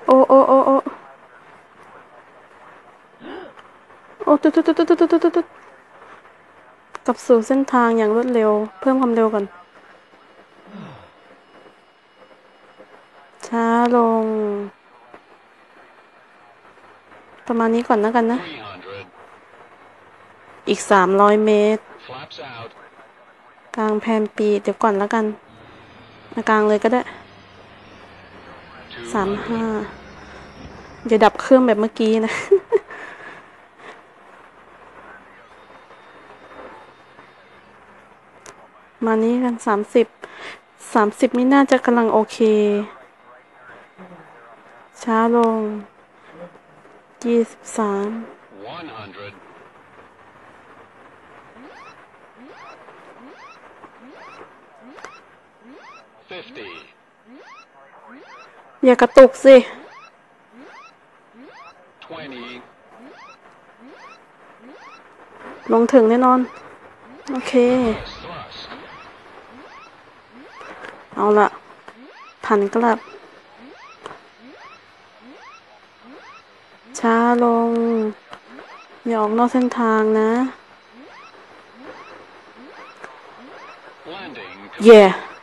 โอ้โอ้โอ้โอ้โอ้ตุ๊ดตุ๊ดตุ๊ดตุ๊ดตุ๊ดตุ๊ดตุ๊ดกลับสู่เส้นทางอย่างรวดเร็วเพิ่มความเร็วก่อนช้าลงประมาณนี้ก่อนนะกันนะอีก300 เมตรกลางแพนปีเดี๋ยวก่อนแล้วกันกลางเลยก็ได้35อย่าดับเครื่องแบบเมื่อกี้นะ มานี้กัน30นี่น่าจะกำลังโอเคช้าลง23อย่ากระตุกสิลงถึงแน่นอนโอเคเอาละผันกลับช้าลงอย่าออกนอกเส้นทางนะ yeah